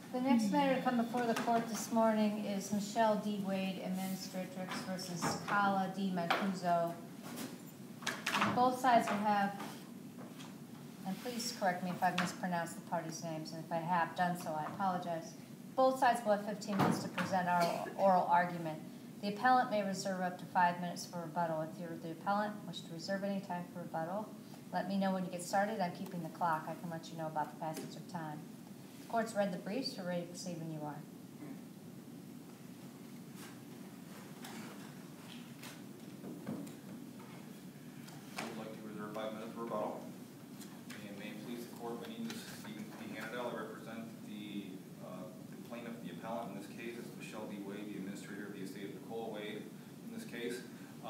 The next matter to come before the court this morning is Michelle D. Wade, Administratrix versus Kala D. Mancuso. Both sides will have, and please correct me if I've mispronounced the parties' names, and if I have done so, I apologize. Both sides will have 15 minutes to present our oral argument. The appellant may reserve up to 5 minutes for rebuttal. If you're the appellant, wish to reserve any time for rebuttal, let me know when you get started. I'm keeping the clock. I can let you know about the passage of time. The court's read the briefs. You're ready to proceed when you are. I would like to reserve 5 minutes for rebuttal. And may it please the court, my name is Stephen P. Hannadell. I represent the plaintiff, the appellant in this case. It's Michelle D. Wade, the administrator of the estate of Nicola Wade in this case.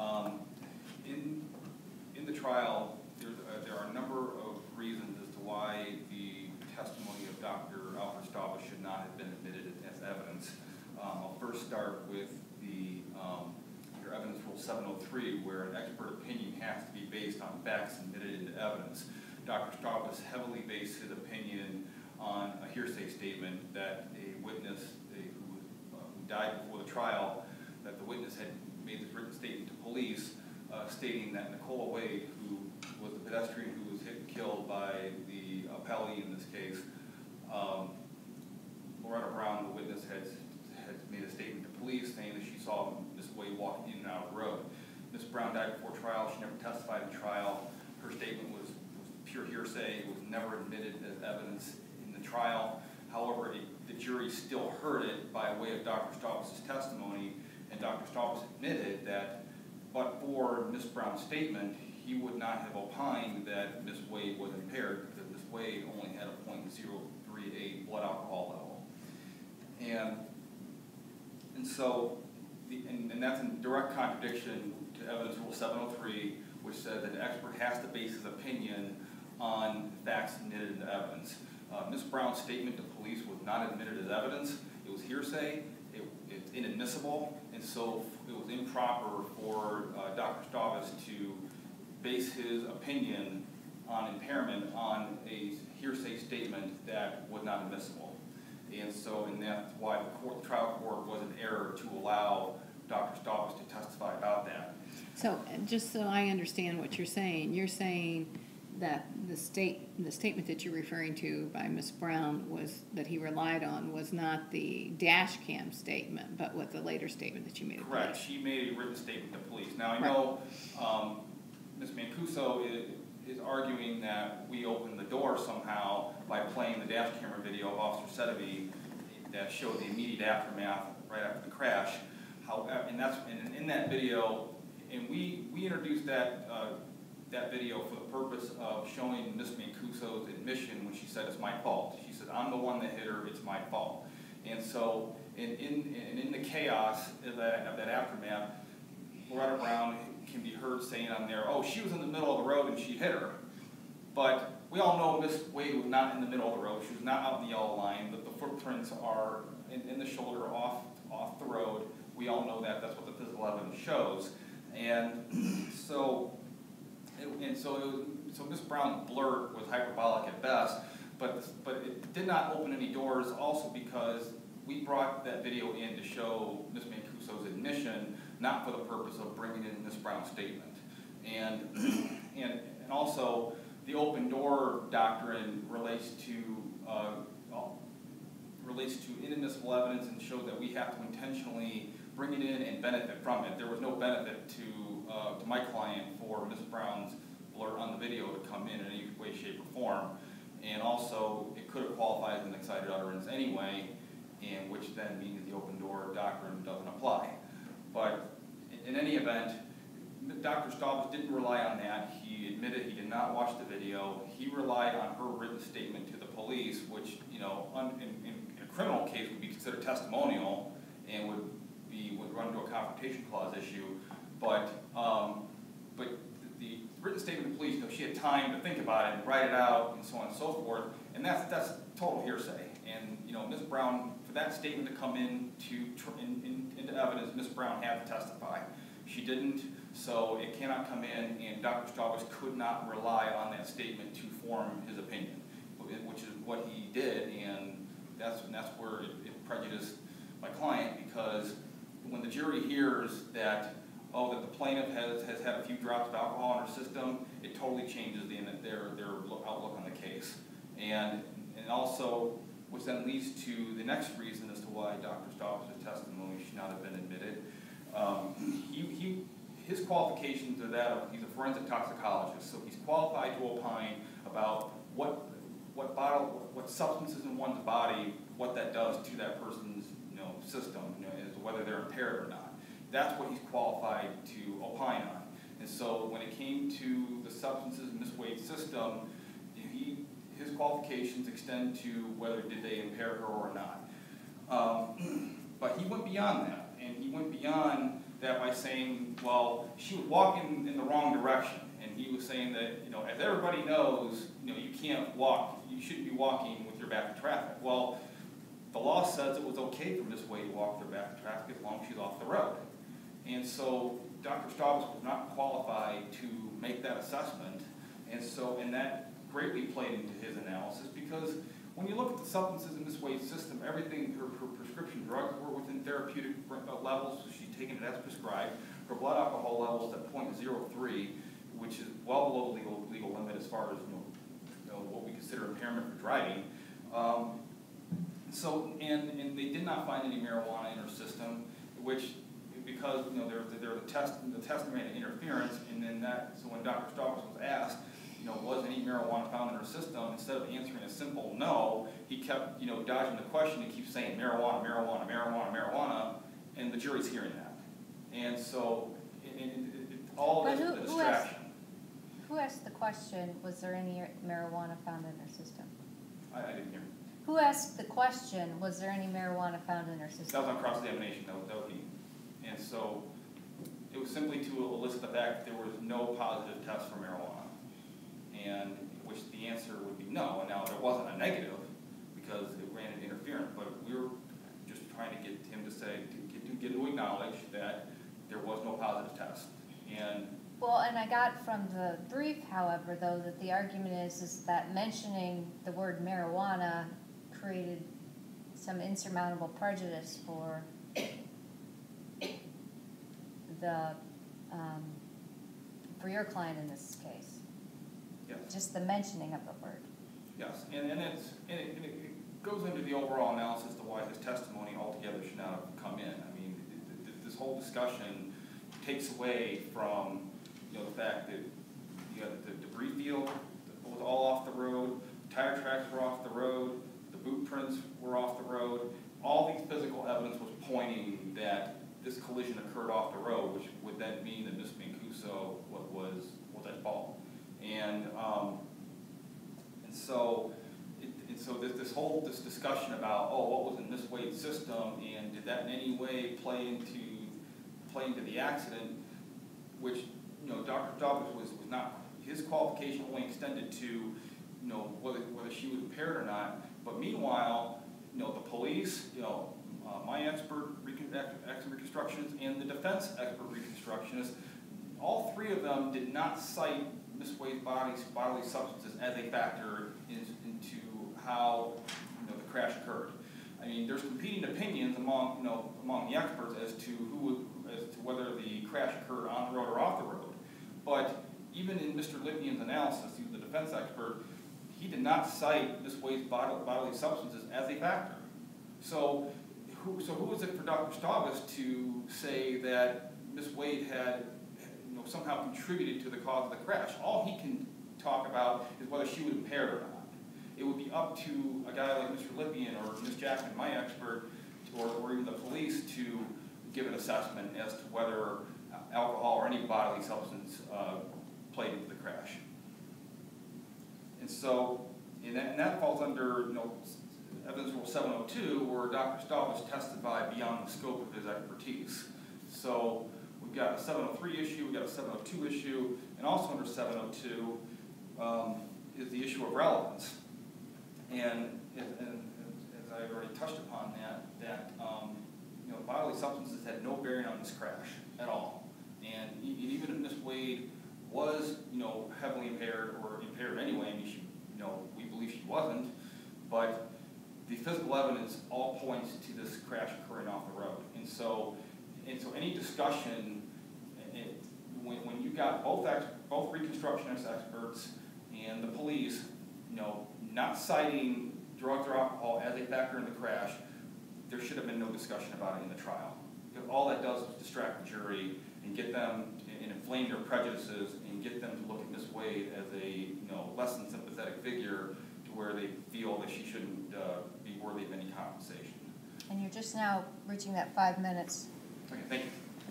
In the trial, there are a number of reasons as to why the testimony of Dr. Alfred Staubach should not have been admitted as evidence. I'll first start with your evidence rule 703, where an expert opinion has to be based on facts admitted into evidence. Dr. Staubach heavily based his opinion on a hearsay statement that a witness who died before the trial, that the witness had made this written statement to police stating that Nicola Wade, who was the pedestrian who was hit and killed by the appellee in this case, Loretta Brown, the witness, had made a statement to police saying that she saw Ms. Wade walking in and out of the road. Ms. Brown died before trial. She never testified in trial. Her statement was pure hearsay. It was never admitted as evidence in the trial. However, the jury still heard it by way of Dr. Staubach's testimony, and Dr. Staubach admitted that but for Ms. Brown's statement, he would not have opined that Ms. Wade was impaired because Ms. Wade only had a .038 blood alcohol level. And so, and that's in direct contradiction to evidence rule 703, which says that an expert has to base his opinion on facts admitted into evidence. Ms. Brown's statement to police was not admitted as evidence. It was hearsay. It's inadmissible, and so it was improper for Dr. Staubach to base his opinion on impairment on a hearsay statement that was not admissible. And so, and that's why the trial court was in error to allow Dr. Staubach to testify about that. So, just so I understand what you're saying that the statement that you're referring to by Ms. Brown was that he relied on was not the dash cam statement, but what the later statement that you made. Correct. She made a written statement to police. Now I know Ms. Mancuso is arguing that we opened the door somehow by playing the dash camera video of Officer Sedavi that showed the immediate aftermath right after the crash. However, and in that video, and we introduced that video for the purpose of showing Ms. Mancuso's admission when she said it's my fault. She said, I'm the one that hit her, it's my fault. And so in the chaos of that aftermath, Loretta Brown can be heard saying on there, oh, she was in the middle of the road and she hit her. But we all know Ms. Wade was not in the middle of the road. She was not out in the yellow line. The footprints are in the shoulder off the road. We all know that. That's what the physical evidence shows. So Ms. Brown's blurt was hyperbolic at best, but it did not open any doors also because we brought that video in to show Ms. Mancuso's admission, not for the purpose of bringing in Ms. Brown's statement. And also, the open door doctrine relates to inadmissible evidence and shows that we have to intentionally bring it in and benefit from it. There was no benefit to my client for Ms. Brown's blur on the video to come in any way, shape, or form. And also, it could have qualified as an excited utterance anyway, and which then means the open door doctrine doesn't apply. But in any event, Dr. Staubach didn't rely on that. He admitted he did not watch the video. He relied on her written statement to the police, which, you know, in a criminal case would be considered testimonial and would run into a confrontation clause issue. But the written statement to the police, you know, she had time to think about it and write it out and so on and so forth, and that's total hearsay. And, you know, Ms. Brown, for that statement to come into evidence, Ms. Brown had to testify. She didn't, so it cannot come in, and Dr. Staubach could not rely on that statement to form his opinion, which is what he did, and that's where it prejudiced my client, because when the jury hears that, oh, that the plaintiff has had a few drops of alcohol in her system, it totally changes their outlook on the case. And also, which then leads to the next reason as to why Dr. Staub's testimony should not have been admitted. His qualifications are that of, he's a forensic toxicologist, so he's qualified to opine about what substances in one's body, what that does to that person's system, as to whether they're impaired or not. That's what he's qualified to opine on. And so when it came to the substances in Ms. Wade's system, his qualifications extend to whether did they impair her or not. But he went beyond that, and he went beyond that by saying, well, she was walking in the wrong direction, and he was saying that, as everybody knows, you can't walk, you shouldn't be walking with your back to traffic. Well, the law says it was okay for Ms. Wade to walk with her back to traffic as long as she's off the road. And so Dr. Staubs was not qualified to make that assessment, and that greatly played into his analysis, because when you look at the substances in Ms. Wade's system, everything, her prescription drugs were within therapeutic levels, so she'd taken it as prescribed. Her blood alcohol levels at 0.03, which is well below the legal limit as far as what we consider impairment for driving. And they did not find any marijuana in her system, which, because the testing ran interference, and then so when Dr. Staubs was asked, was any marijuana found in her system, instead of answering a simple no, he kept dodging the question and keeps saying marijuana, marijuana, marijuana, marijuana, and the jury's hearing that. And so all this is a distraction. Who asked the question, was there any marijuana found in her system? I didn't hear. Who asked the question, was there any marijuana found in her system? That was on cross-examination, that was he. And so it was simply to elicit the fact that there was no positive test for marijuana, and which the answer would be no. And now there wasn't a negative because it ran into interference, but we were just trying to get him to say, to acknowledge that there was no positive test. And I got from the brief, however, though, that the argument is that mentioning the word marijuana created some insurmountable prejudice for your client in this case. yes. Just the mentioning of the word. Yes, and it goes into the overall analysis to why his testimony altogether should not have come in. I mean, this whole discussion takes away from the fact that you had the debris field was all off the road, tire tracks were off the road, the boot prints were off the road. All these physical evidence was pointing that this collision occurred off the road, which would then mean that Ms. Mancuso was at fault. And so this discussion about, what was in Ms. Wade's system, and did that in any way play into the accident, which Dr. Dobbs was not, his qualification only extended to whether she was impaired or not. But meanwhile, the police, my expert reconstructionist and the defense expert reconstructionist, all three of them did not cite Ms. Wade's bodily substances as a factor into how the crash occurred. I mean, there's competing opinions among the experts as to whether the crash occurred on the road or off the road. But even in Mr. Lipnian's analysis, he was the defense expert, he did not cite Ms. Wade's bodily substances as a factor. So who was it for Dr. Staubus to say that Ms. Wade had somehow contributed to the cause of the crash? All he can talk about is whether she was impaired or not. It would be up to a guy like Mr. Lipnian or Ms. Jackman, my expert, or even the police to give an assessment as to whether alcohol or any bodily substance played into the crash. And so, that falls under Evidence Rule 702, where Dr. Staubus testified beyond the scope of his expertise. So we've got a 703 issue, we've got a 702 issue, and also under 702 is the issue of relevance. And as I already touched upon that bodily substances had no bearing on this crash at all. And even if Ms. Wade was, heavily impaired or impaired anyway, I mean, we believe she wasn't, but the physical evidence all points to this crash occurring off the road. And so any discussion, when you got both reconstructionist experts and the police, not citing drugs or alcohol as a factor in the crash, there should have been no discussion about it in the trial. Because all that does is distract the jury and get them and inflame their prejudices and get them to look at Ms. Wade as a less than sympathetic figure to where they feel that she shouldn't be worthy of any compensation. And you're just now reaching that 5 minutes. Okay, thank you.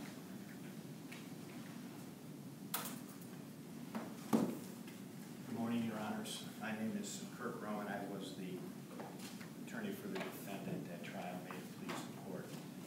Good morning, Your Honors. My name is Kirk Rowan. I was the attorney for the defendant at trial. May it please the court.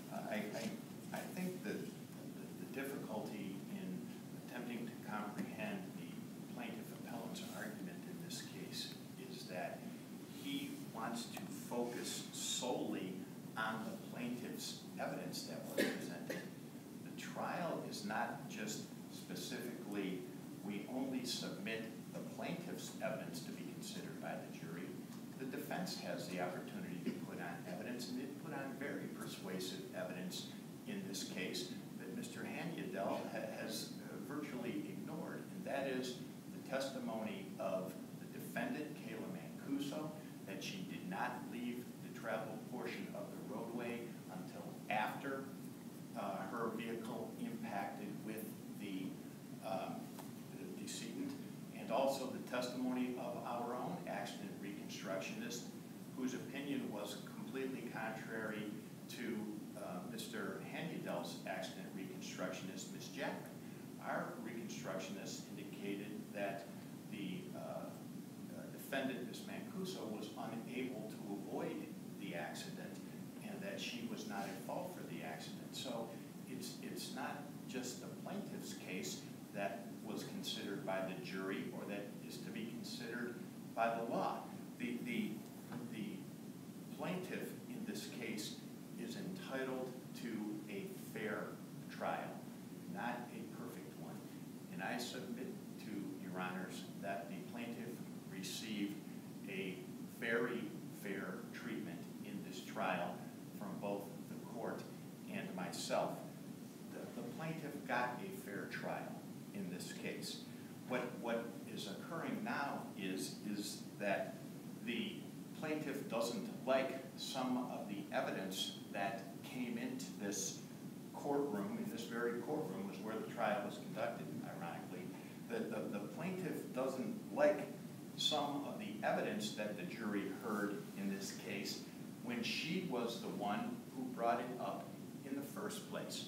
I think that the difficulty in attempting to comprehend the plaintiff appellant's argument in this case is that he wants to focus solely on the plaintiff's evidence that was presented. The trial is not just specifically, we only submit the plaintiff's evidence to be considered by the jury. The defense has the opportunity to put on evidence, and it put on very persuasive evidence in this case that Mr. Hanyadel has virtually ignored, and that is the testimony of the defendant, Kayla Mancuso, that she did not leave the travel portion of the roadway until after her vehicle impacted with the decedent, and also the testimony of our own accident reconstructionist, whose opinion was completely contrary to Mr. Hanyadel's accident reconstructionist, Ms. Jackman. Our reconstructionist indicated that the defendant, Ms. Mancuso, was unable to avoid the accident and that she was not at fault for the accident. So it's not just the plaintiff's case that was considered by the jury or that is to be considered by the law. The plaintiff in this case is entitled to a fair trial, not a perfect one. And I submit to Your Honors that the plaintiff received a very fair treatment in this trial from both the court and myself. The plaintiff got a fair trial in this case. What is occurring now is that the plaintiff doesn't like some of the evidence that came into this courtroom. In this very courtroom was where the trial was conducted, ironically. The plaintiff doesn't like some of the evidence that the jury heard in this case when she was the one who brought it up in the first place.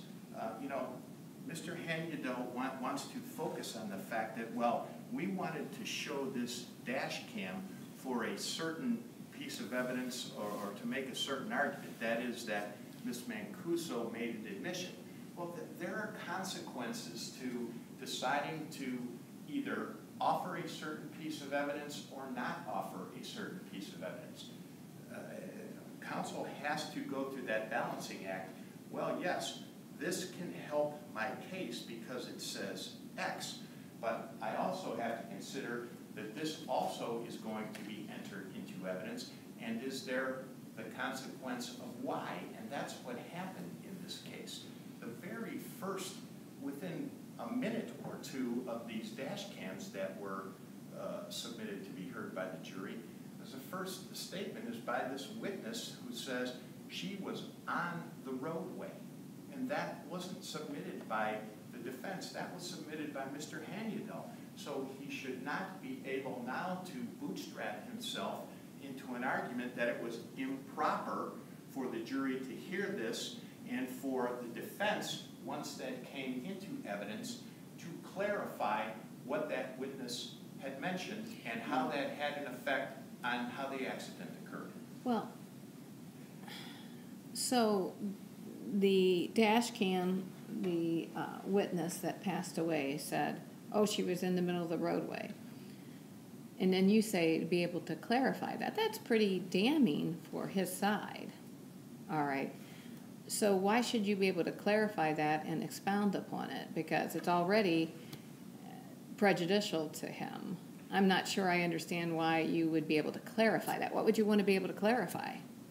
Mr. Hanyadel wants to focus on the fact that, well, we wanted to show this dash cam for a certain piece of evidence or to make a certain argument. That is that Ms. Mancuso made an admission. Well, there are consequences to deciding to either offer a certain piece of evidence or not offer a certain piece of evidence. Counsel has to go through that balancing act. Well, yes, this can help my case because it says X, but I also have to consider that this also is going to be entered into evidence, and is there the consequence of Y? And that's what happened in this case. The very first, within a minute or two of these dash cams that were submitted to be heard by the jury, the statement is by this witness who says she was on the roadway. And that wasn't submitted by the defense. That was submitted by Mr. Hanyadel. So he should not be able now to bootstrap himself into an argument that it was improper for the jury to hear this and for the defense, once that came into evidence, to clarify what that witness had mentioned and how that had an effect on how the accident occurred. Well, so the dash cam, the witness that passed away said, oh, she was in the middle of the roadway. And then you say to be able to clarify that. That's pretty damning for his side. All right. So why should you be able to clarify that and expound upon it? Because it's already prejudicial to him. I'm not sure I understand why you would be able to clarify that. What would you want to be able to clarify?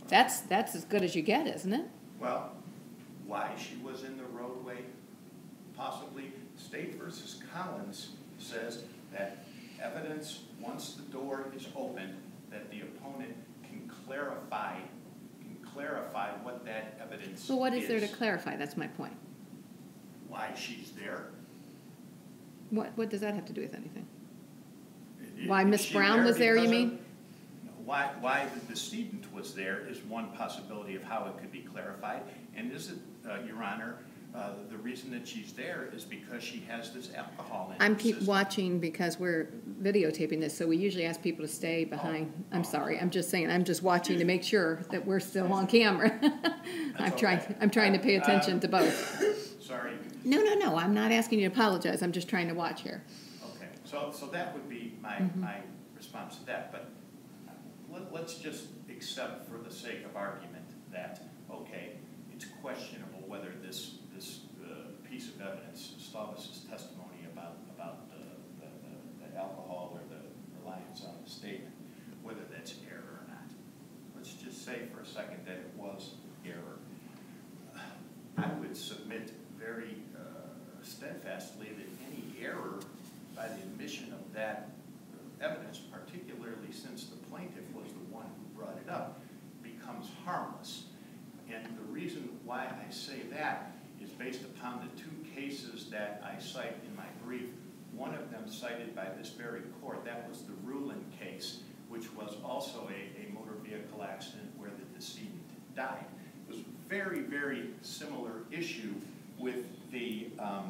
That's as good as you get, isn't it? Well, why she was in the roadway, possibly. State versus Collins says that evidence, once the door is opened, that the opponent can clarify what that evidence is. So what is there to clarify? That's my point. Why she's there. What does that have to do with anything? Is Why Miss she Brown was there, you because mean? Why the decedent was there is one possibility of how it could be clarified. And is it, Your Honor, the reason that she's there is because she has this alcohol in her I'm keep system. watching because we're videotaping this, so we usually ask people to stay behind. I'm sorry, I'm just saying, I'm just watching to make sure that we're still on camera. I'm trying to pay attention to both. Sorry. No, I'm not asking you to apologize, I'm just trying to watch here. Okay, so that would be my response to that. But let's just accept for the sake of argument that, okay, it's questionable whether this piece of evidence, Staubus's testimony about the alcohol or the reliance on the statement, whether that's error or not. Let's just say for a second that it was error. I would submit very steadfastly that any error by the admission of that evidence, particularly since the plaintiff was the one who brought it up, becomes harmless. And the reason why I say that is based upon the two cases that I cite in my brief. One of them cited by this very court, that was the Rulin case, which was also a motor vehicle accident where the decedent died. It was a very, very similar issue with the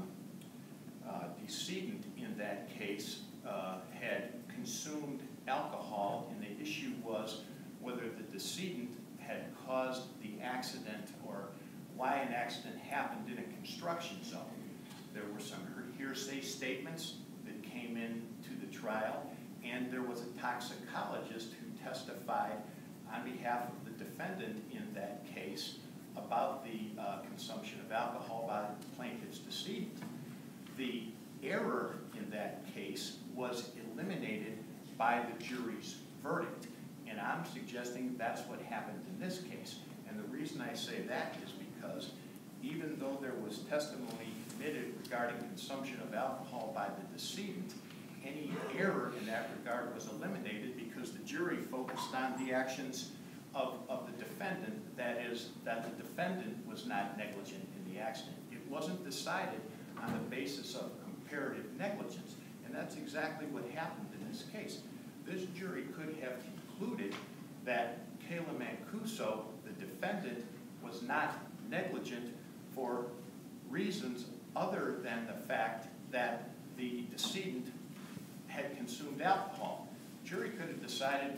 decedent in that case had consumed alcohol, and the issue was whether the decedent had caused the accident or why an accident happened in a construction zone. There were some hearsay statements that came into the trial, and there was a toxicologist who testified on behalf of the defendant in that case about the consumption of alcohol by the plaintiff's decedent. The error in that case was eliminated by the jury's verdict, and I'm suggesting that's what happened in this case. And the reason I say that is because even though there was testimony admitted regarding consumption of alcohol by the decedent, any error in that regard was eliminated because the jury focused on the actions of the defendant, that is, that the defendant was not negligent in the accident. It wasn't decided on the basis of comparative negligence, and that's exactly what happened in this case. This jury could have concluded that Kayla Mancuso, the defendant, was not negligent for reasons other than the fact that the decedent had consumed alcohol. The jury could have decided,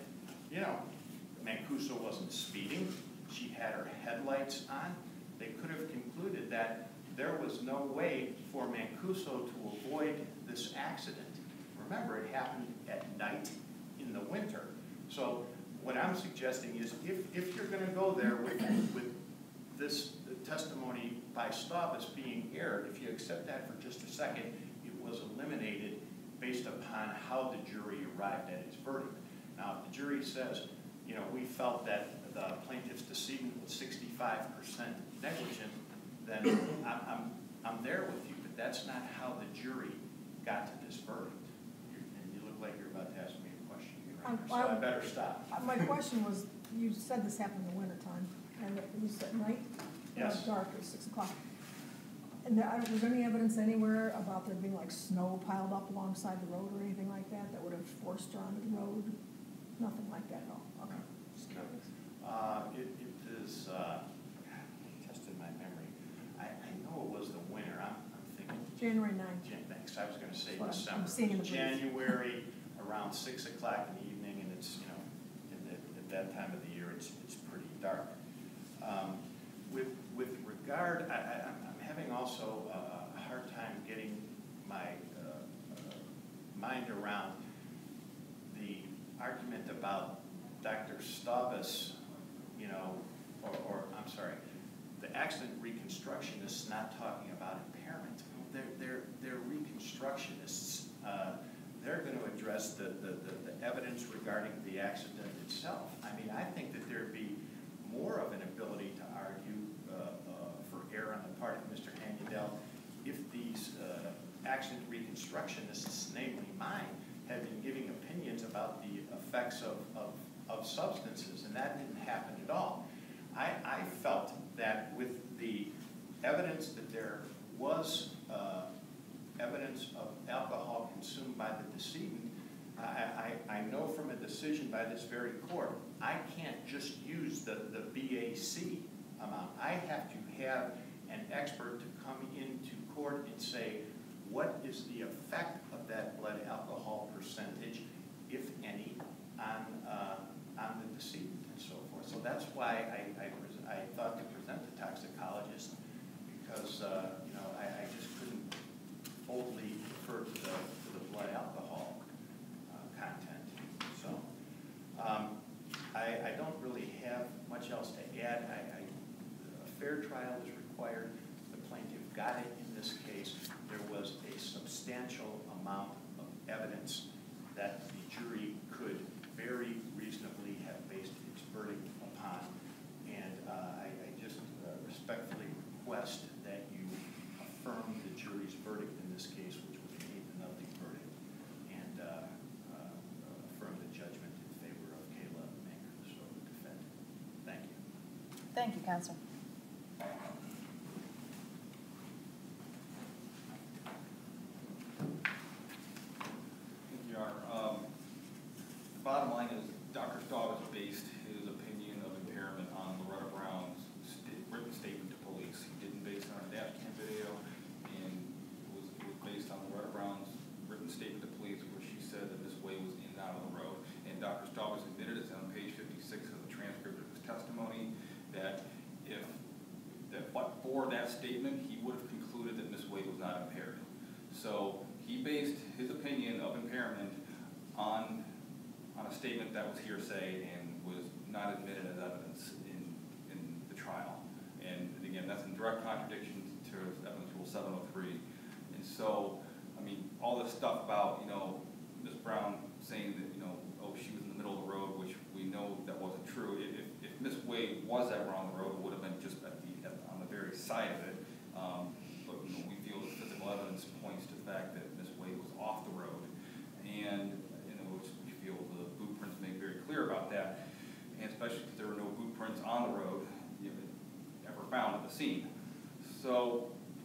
Mancuso wasn't speeding, she had her headlights on. They could have concluded that there was no way for Mancuso to avoid this accident. Remember, it happened at night in the winter. So what I'm suggesting is if you're going to go there with this testimony by Staubus being aired, if you accept that for just a second, it was eliminated based upon how the jury arrived at its verdict. Now, if the jury says, we felt that the plaintiff's decedent was 65% negligent, then I'm there with you, but that's not how the jury got to this verdict. And you look like you're about to ask me a question, Your Honor, so I better stop. My question was, you said this happened in the wintertime, and it was at night? Yes. It was dark, it was 6 o'clock. And was there any evidence anywhere about there being like snow piled up alongside the road or anything like that that would have forced her onto the road? Nothing like that at all? Okay. Just curious. It is, tested my memory. I know it was the winter. I'm thinking. January 9th. Thanks. I was going to say That's what December. I'm seeing in the brief. January around 6 o'clock in the evening, and it's at that time of the year it's pretty dark. With regard, I'm having also a hard time getting my mind around the argument about Dr. Staubus, or I'm sorry, the accident reconstructionists not talking about impairment. They're reconstructionists. They're going to address the evidence regarding the accident itself. I mean, I think that there'd be more of an ability to argue for error on the part of Mr. Hannudel if these accident reconstructionists, namely mine, had been giving opinions about the effects of substances, and that didn't happen at all. I felt that with the evidence that there was evidence of alcohol consumed by the decedent, I know from a decision by this very court, I can't just use the BAC amount. I have to have an expert to come into court and say, what is the effect of that blood alcohol percentage, if any, on the decedent and so forth. So that's why I thought to present the toxicologist, because I just couldn't boldly refer to the blood alcohol content. So I don't really have much else to add. A fair trial is required. The plaintiff got it in this case. There was a substantial amount of evidence that the jury could very reasonably have based its verdict upon. And I just respectfully request that you affirm the jury's verdict in this case, which was an 8-0 verdict, and affirm the judgment in favor of Kayla Manker, so the defendant. Thank you. Thank you, counsel. Thank you, Your Honor. The bottom line is Dr. Staub has based his opinion of impairment on Loretta Brown's written statement to police. He didn't base it on a dash cam video, and it was based on Loretta Brown's written statement to police, where she said that Miss Way was in and out of the road. And Dr. Staub has admitted, it's on page 56 of the transcript of his testimony, that but for that statement, he would have concluded that Miss Way was not impaired. So he based his opinion of impairment on a statement that was hearsay and was not admitted as evidence in the trial. And again, that's in direct contradiction to Evidence Rule 703. And so, I mean, all this stuff about, Miss Brown saying that, oh, she was in the middle of the road, which we know that wasn't true. If Miss Way was ever on the road, it would have been just on the very side of it. But we feel that physical evidence points to the fact that Miss Way was off the road. And we feel the boot prints make very clear about that, and especially because there were no boot prints on the road ever found at the scene. So,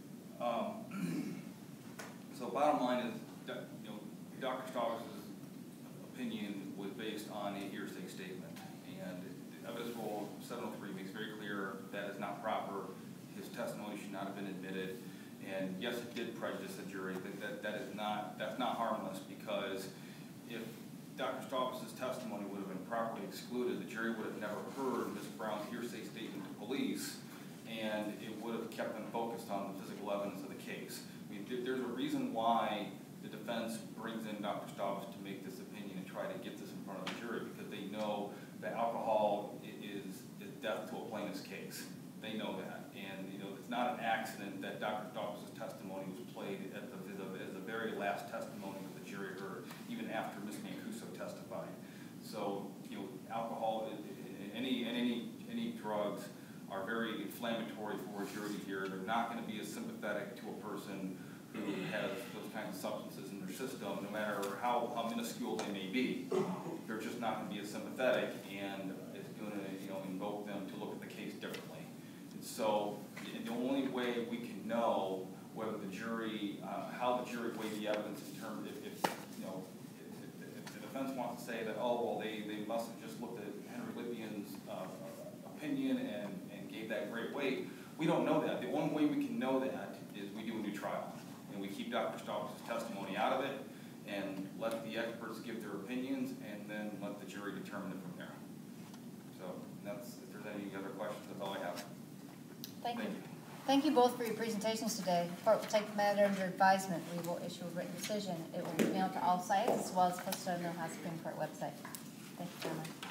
so bottom line is that Dr. Staub's opinion was based on a hearsay statement, and Evidence Rule 703 makes very clear that is not proper. His testimony should not have been admitted, and yes, it did prejudice the jury. That's not harmless, because if Dr. Staub's testimony would have been properly excluded, the jury would have never heard Ms. Brown's hearsay statement to police, and it would have kept them focused on the physical evidence of the case. I mean, there's a reason why the defense brings in Dr. Staub's to make this opinion and try to get this in front of the jury, because they know that alcohol is death to a plaintiff's case. They know that, and it's not an accident that Dr. Staub's testimony was played as the very last testimony that the jury heard, even after Ms. Mancuso testified. So, alcohol, any drugs are very inflammatory for a jury to hear. They're not going to be as sympathetic to a person who has those kinds of substances in their system, no matter how minuscule they may be. They're just not going to be as sympathetic, and it's going to invoke them to look at the case differently. And so the only way we can know whether the jury, how the jury weighed the evidence in terms of if the defense wants to say that, oh, well, they must have just looked at Henry Lippian's opinion and gave that great weight. We don't know that. The only way we can know that is we do a new trial, and we keep Dr. Staub's testimony out of it, and let the experts give their opinions, and then let the jury determine it from there. So if there's any other questions, that's all I have. Thank you. Thank you both for your presentations today. The court will take the matter under advisement. We will issue a written decision. It will be mailed to all sites, as well as posted on the Ohio Supreme Court website. Thank you, gentlemen.